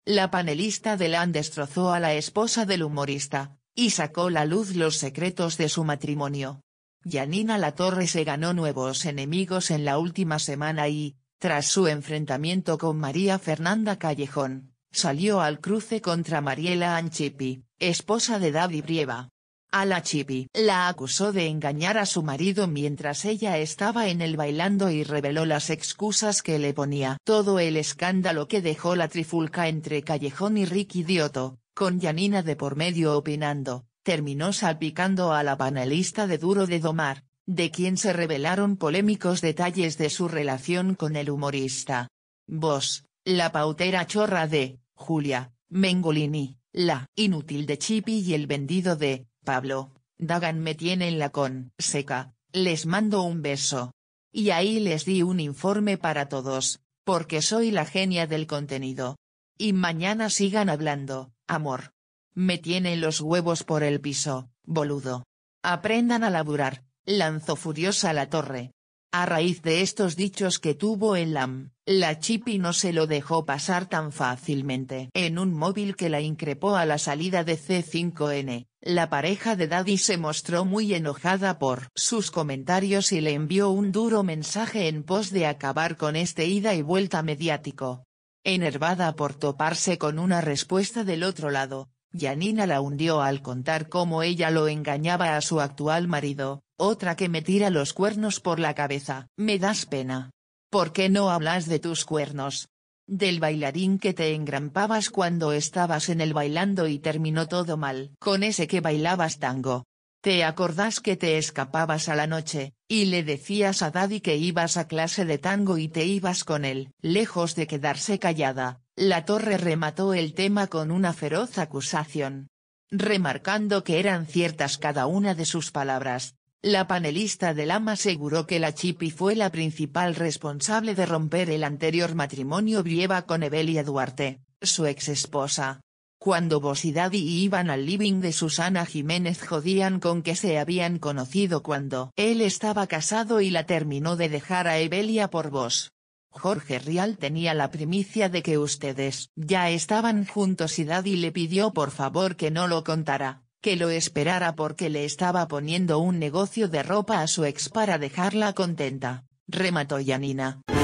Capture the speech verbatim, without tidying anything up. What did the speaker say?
la panelista de LAN destrozó a la esposa del humorista, y sacó a la luz los secretos de su matrimonio. Yanina Latorre se ganó nuevos enemigos en la última semana y, tras su enfrentamiento con María Fernanda Callejón, salió al cruce contra Mariela Anchipi, esposa de David Brieva. A la Chipi la acusó de engañar a su marido mientras ella estaba en el bailando y reveló las excusas que le ponía. Todo el escándalo que dejó la trifulca entre Callejón y Ricky Diotto, con Yanina de por medio opinando, terminó salpicando a la panelista de Duro de Domar, de quien se revelaron polémicos detalles de su relación con el humorista. Vos, la pautera chorra de Julia Mengolini, la inútil de Chipi y el vendido de Pablo Dagan me tienen la con seca, les mando un beso. Y ahí les di un informe para todos, porque soy la genia del contenido. Y mañana sigan hablando, amor. Me tienen los huevos por el piso, boludo. Aprendan a laburar, lanzó furiosa Latorre. A raíz de estos dichos que tuvo en LAM, la Chipi no se lo dejó pasar tan fácilmente. En un móvil que la increpó a la salida de C cinco N, la pareja de Daddy se mostró muy enojada por sus comentarios y le envió un duro mensaje en pos de acabar con este ida y vuelta mediático. Enervada por toparse con una respuesta del otro lado, Yanina la hundió al contar cómo ella lo engañaba a su actual marido. Otra que me tira los cuernos por la cabeza. Me das pena. ¿Por qué no hablas de tus cuernos? Del bailarín que te engrampabas cuando estabas en el bailando y terminó todo mal. Con ese que bailabas tango. ¿Te acordás que te escapabas a la noche, y le decías a Daddy que ibas a clase de tango y te ibas con él? Lejos de quedarse callada, Latorre remató el tema con una feroz acusación. Remarcando que eran ciertas cada una de sus palabras. La panelista de LAM aseguró que la Chipi fue la principal responsable de romper el anterior matrimonio Brieva con Evelia Duarte, su exesposa. Cuando vos y Daddy iban al living de Susana Jiménez jodían con que se habían conocido cuando él estaba casado y la terminó de dejar a Evelia por vos. Jorge Rial tenía la primicia de que ustedes ya estaban juntos y Daddy le pidió por favor que no lo contara. Que lo esperara porque le estaba poniendo un negocio de ropa a su ex para dejarla contenta, remató Yanina.